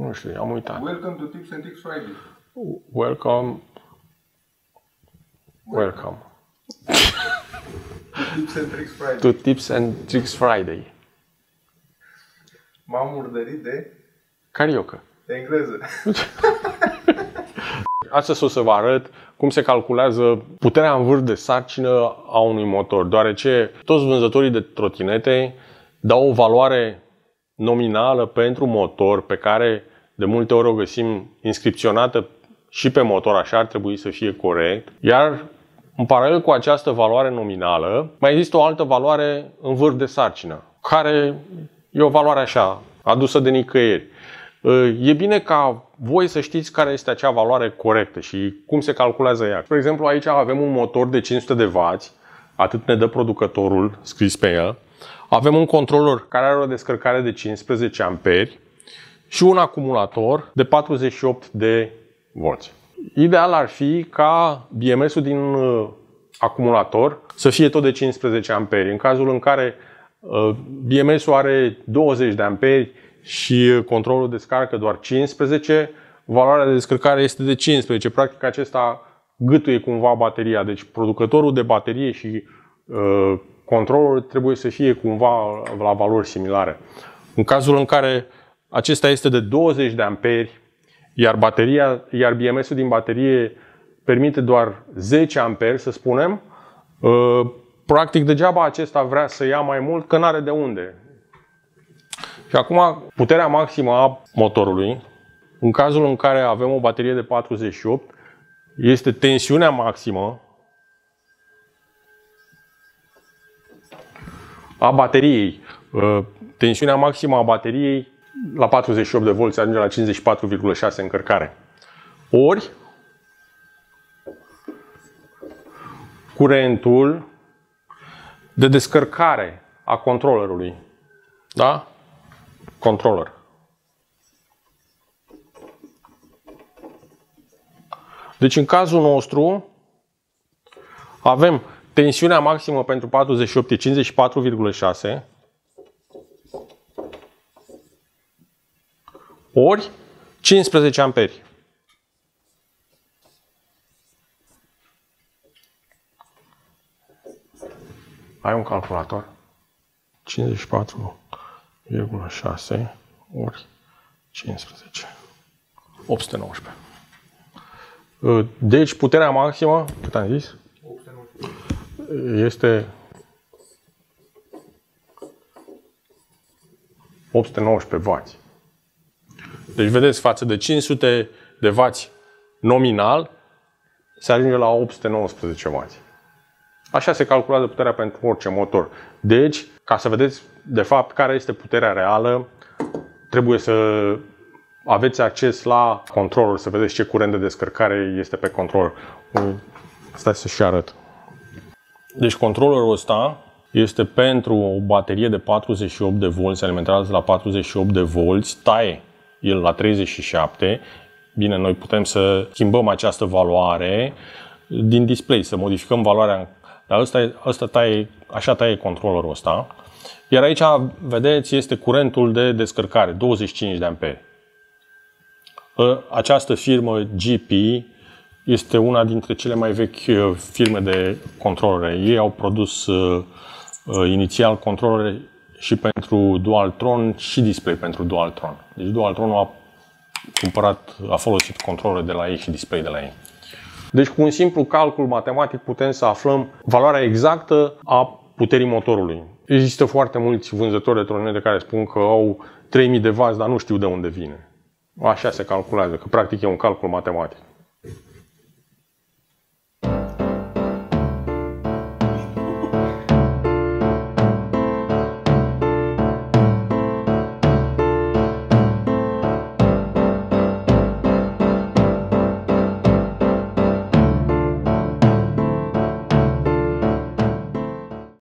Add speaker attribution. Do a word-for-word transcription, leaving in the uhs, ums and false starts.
Speaker 1: Nu știu, am uitat.
Speaker 2: Welcome to Tips and Tricks Friday.
Speaker 1: Welcome. Welcome.
Speaker 2: Tips and Tricks Friday.
Speaker 1: To Tips and Tricks Friday.
Speaker 2: M-am murdărit de
Speaker 1: Carioca.
Speaker 2: engleză.
Speaker 1: Astăzi o să vă arăt cum se calculează puterea în vârf de sarcină a unui motor, deoarece toți vânzătorii de trotinete dau o valoare nominală pentru motor pe care de multe ori o găsim inscripționată și pe motor, așa ar trebui să fie corect, iar în paralel cu această valoare nominală mai există o altă valoare în vârf de sarcină, care e o valoare așa, adusă de nicăieri. E bine ca voi să știți care este acea valoare corectă și cum se calculează ea. Spre exemplu, aici avem un motor de cinci sute de wați, atât ne dă producătorul scris pe el. Avem un controller care are o descărcare de cincisprezece amperi și un acumulator de patruzeci și opt de volți. Ideal ar fi ca B M S-ul din acumulator să fie tot de cincisprezece amperi. În cazul în care B M S-ul are douăzeci de amperi și controlul descarcă doar cincisprezece, valoarea de descărcare este de cincisprezece. Practic acesta gâtuie cumva bateria. Deci producătorul de baterie și uh, controlul trebuie să fie cumva la valori similare. În cazul în care acesta este de douăzeci de amperi, iar, bateria, iar B M S-ul din baterie permite doar zece amperi, să spunem, uh, practic degeaba acesta vrea să ia mai mult, că n-are de unde. Și acum, puterea maximă a motorului, în cazul în care avem o baterie de patruzeci și opt, este tensiunea maximă a bateriei. Tensiunea maximă a bateriei la patruzeci și opt de volți ajunge la cincizeci și patru virgulă șase încărcare. Ori curentul de descărcare a controllerului. Da? Controller. Deci în cazul nostru avem tensiunea maximă pentru patruzeci și opt e cincizeci și patru virgulă șase ori cincisprezece amperi. Ai un calculator? cincizeci și patru virgulă șase ori cincisprezece. opt sute nouăsprezece. Deci puterea maximă, cât am zis?
Speaker 2: opt sute nouăsprezece.
Speaker 1: Este opt sute nouăsprezece wați. Deci vedeți, față de cinci sute de wați nominal, se ajunge la opt sute nouăsprezece wați. Așa se calculează puterea pentru orice motor. Deci, ca să vedeți de fapt care este puterea reală, trebuie să aveți acces la controller, să vedeți ce curent de descărcare este pe controller. Stai să-și arăt. Deci controllerul ăsta este pentru o baterie de patruzeci și opt de volți, alimentează la patruzeci și opt de volți, taie el la treizeci și șapte. Bine, noi putem să schimbăm această valoare din display, să modificăm valoarea. Dar ăsta, ăsta taie, așa taie controllerul ăsta. Iar aici, vedeți, este curentul de descărcare, douăzeci și cinci de amperi. Această firmă G P este una dintre cele mai vechi firme de controlere. Ei au produs uh, inițial controlere și pentru Dualtron și display pentru Dualtron. Deci Dualtron a cumpărat, a folosit controlere de la ei și display de la ei. Deci cu un simplu calcul matematic putem să aflăm valoarea exactă a puterii motorului. Există foarte mulți vânzători de trotinete care spun că au trei mii de wați, dar nu știu de unde vine. Așa se calculează, că practic e un calcul matematic.